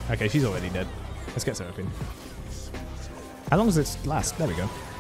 Okay, she's already dead. Let's get Seraphine. How long does this last? There we go.